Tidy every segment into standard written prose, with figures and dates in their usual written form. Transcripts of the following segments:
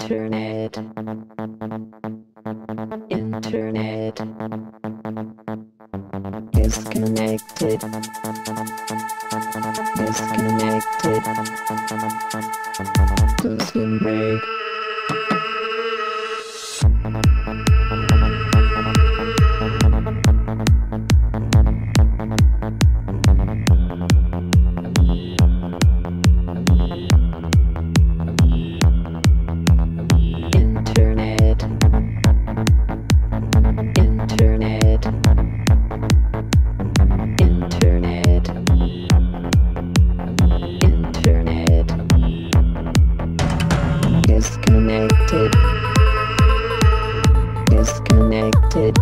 Internet. Internet. Disconnected. Disconnected. System break. Disconnected. Disconnected.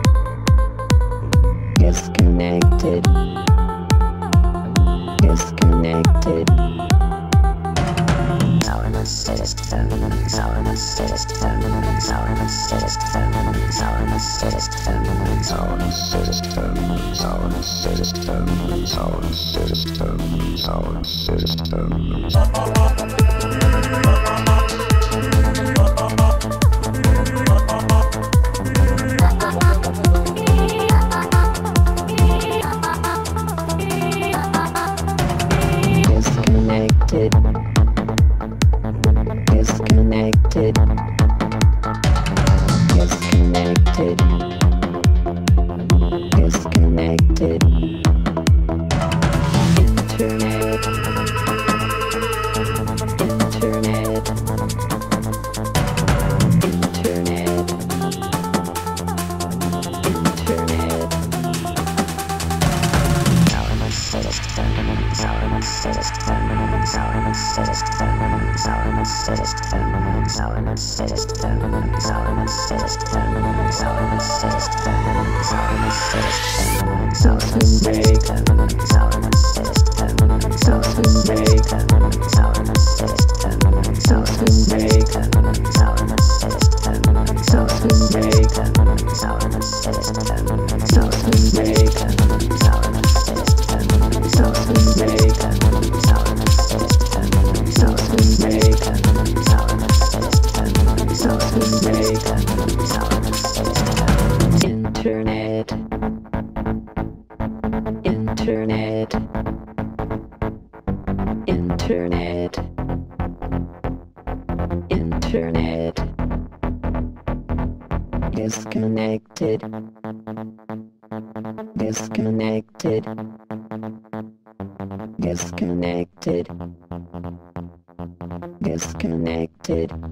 Disconnected. Disconnected. Sourness system. Sourness system. Sourness system. Sourness system. Sourness system. Sourness system. Sourness system. Sourness system. Disconnected. Disconnected. Disconnected. Disconnected. Internet. Internet. Internet. Internet. Sourness system. Sourness system. Sourness system. Sourness system. Sourness system. Sourness system. Sourness system. Sourness system. Sourness system. Sourness system. Sourness system. Sourness system. Sourness system. Sourness system. Sourness system. Sourness system. Sourness system. Sourness system. Sourness system. Internet. Internet. Internet. Internet. Disconnected. Disconnected. Disconnected. Disconnected.